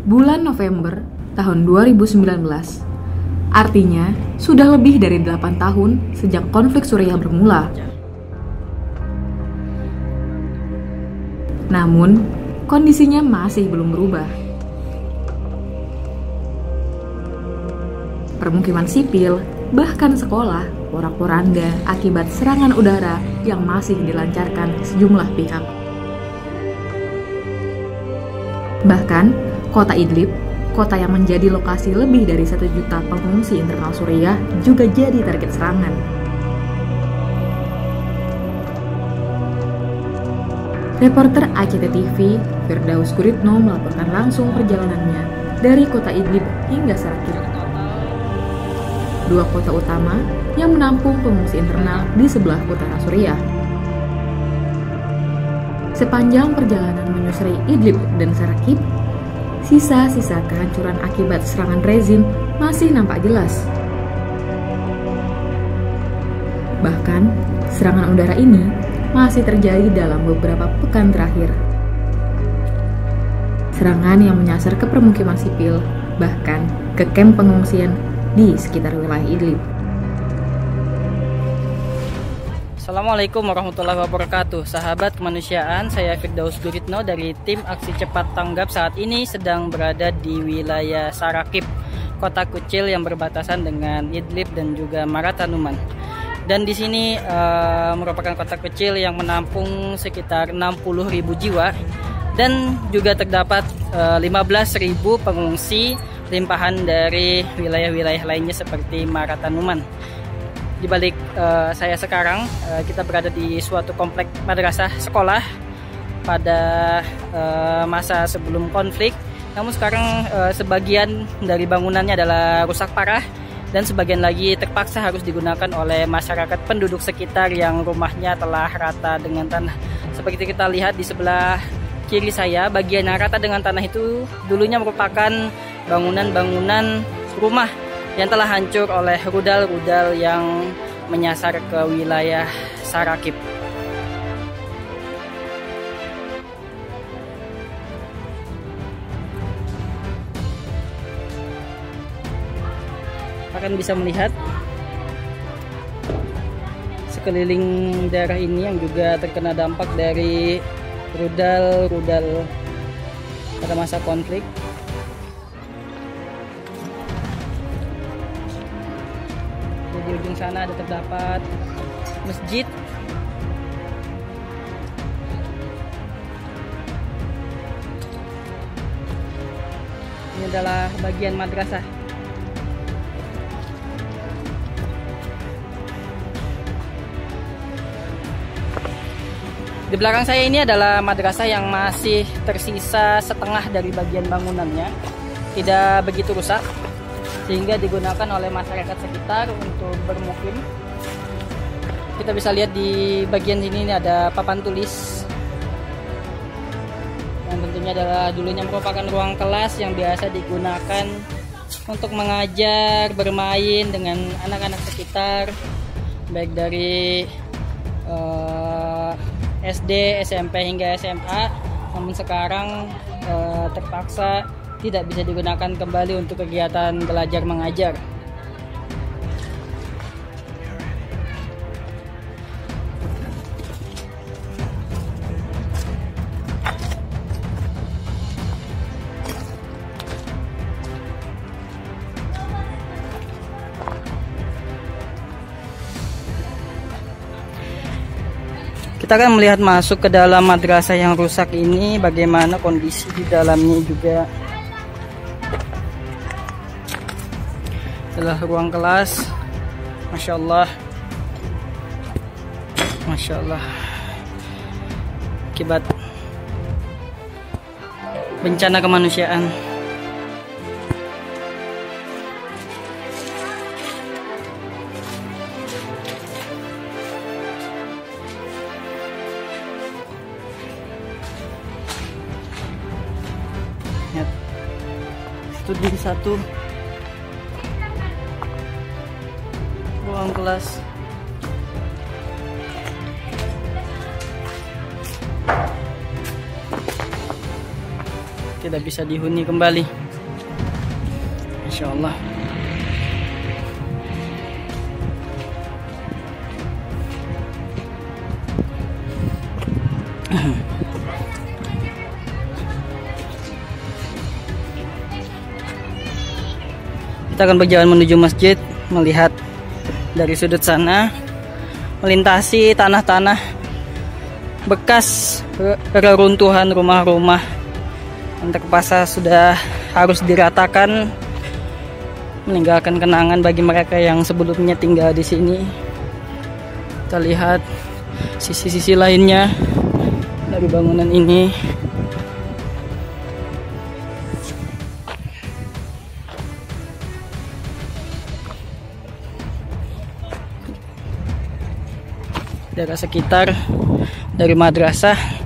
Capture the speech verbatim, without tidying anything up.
bulan November tahun dua ribu sembilan belas. Artinya, sudah lebih dari delapan tahun sejak konflik Suriah bermula. Namun, kondisinya masih belum berubah. Permukiman sipil, bahkan sekolah, porak-poranda akibat serangan udara yang masih dilancarkan sejumlah pihak. Bahkan, kota Idlib, kota yang menjadi lokasi lebih dari satu juta pengungsi internal Suriah, juga jadi target serangan. Reporter A C T T V, Firdaus Guritno melaporkan langsung perjalanannya dari kota Idlib hingga Sarakib, dua kota utama yang menampung pengungsi internal di sebelah utara Suriah. Sepanjang perjalanan menyusuri Idlib dan Sarakib, sisa-sisa kehancuran akibat serangan rezim masih nampak jelas. Bahkan, serangan udara ini masih terjadi dalam beberapa pekan terakhir. Serangan yang menyasar ke permukiman sipil, bahkan ke kamp pengungsian di sekitar wilayah Idlib. Assalamualaikum warahmatullahi wabarakatuh. Sahabat kemanusiaan, saya Firdaus Guritno dari tim Aksi Cepat Tanggap saat ini sedang berada di wilayah Sarakib, kota kecil yang berbatasan dengan Idlib dan juga Maratanuman. Dan di sini uh, merupakan kota kecil yang menampung sekitar enam puluh ribu jiwa dan juga terdapat uh, lima belas ribu pengungsi limpahan dari wilayah-wilayah lainnya seperti Maratanuman. Di balik uh, saya sekarang, uh, kita berada di suatu komplek madrasah sekolah pada uh, masa sebelum konflik. Namun sekarang uh, sebagian dari bangunannya adalah rusak parah dan sebagian lagi terpaksa harus digunakan oleh masyarakat penduduk sekitar yang rumahnya telah rata dengan tanah. Seperti kita lihat di sebelah kiri saya, bagian yang rata dengan tanah itu dulunya merupakan bangunan-bangunan rumah yang telah hancur oleh rudal-rudal yang menyasar ke wilayah Sarakib. Akan bisa melihat sekeliling daerah ini yang juga terkena dampak dari rudal-rudal pada masa konflik. Di ujung sana ada terdapat masjid. Ini adalah bagian madrasah. Di belakang saya ini adalah madrasah yang masih tersisa setengah dari bagian bangunannya, tidak begitu rusak, sehingga digunakan oleh masyarakat sekitar untuk bermukim. Kita bisa lihat di bagian sini ini ada papan tulis yang tentunya adalah dulunya merupakan ruang kelas yang biasa digunakan untuk mengajar, bermain dengan anak-anak sekitar, baik dari uh, S D, S M P hingga S M A. Namun sekarang uh, terpaksa tidak bisa digunakan kembali untuk kegiatan belajar mengajar. Kita akan melihat masuk ke dalam madrasah yang rusak ini, bagaimana kondisi di dalamnya juga. Adalah ruang kelas. Masya Allah, Masya Allah, akibat bencana kemanusiaan. Lihat, studi satu ruang kelas. tidak bisa dihuni kembali. Insya Allah. Kita akan berjalan menuju masjid, melihat dari sudut sana, melintasi tanah-tanah bekas reruntuhan rumah-rumah yang terpaksa sudah harus diratakan, meninggalkan kenangan bagi mereka yang sebelumnya tinggal di sini. Kita lihat sisi-sisi lainnya dari bangunan ini. Daerah sekitar dari madrasah